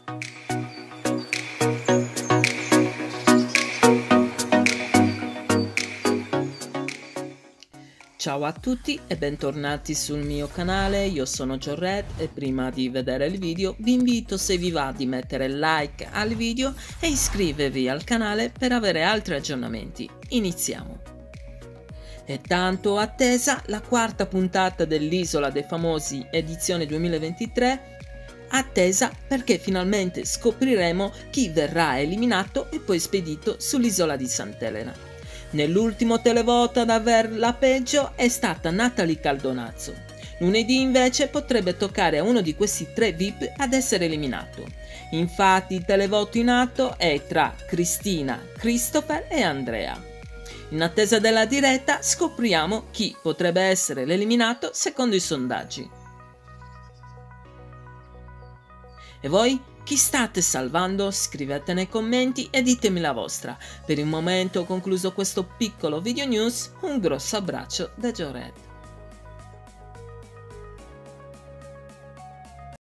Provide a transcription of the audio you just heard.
Ciao a tutti e bentornati sul mio canale, io sono Jorred e prima di vedere il video vi invito, se vi va, di mettere like al video e iscrivervi al canale per avere altri aggiornamenti. Iniziamo! È tanto attesa la quarta puntata dell'Isola dei Famosi edizione 2023, attesa perché finalmente scopriremo chi verrà eliminato e poi spedito sull'isola di Sant'Elena. Nell'ultimo televoto ad averla peggio è stata Natalie Caldonazzo. Lunedì invece potrebbe toccare a uno di questi tre VIP ad essere eliminato. Infatti il televoto in atto è tra Cristina, Christopher e Andrea. In attesa della diretta scopriamo chi potrebbe essere l'eliminato secondo i sondaggi. E voi? Chi state salvando? Scrivete nei commenti e ditemi la vostra. Per il momento ho concluso questo piccolo video news, un grosso abbraccio da Jorred.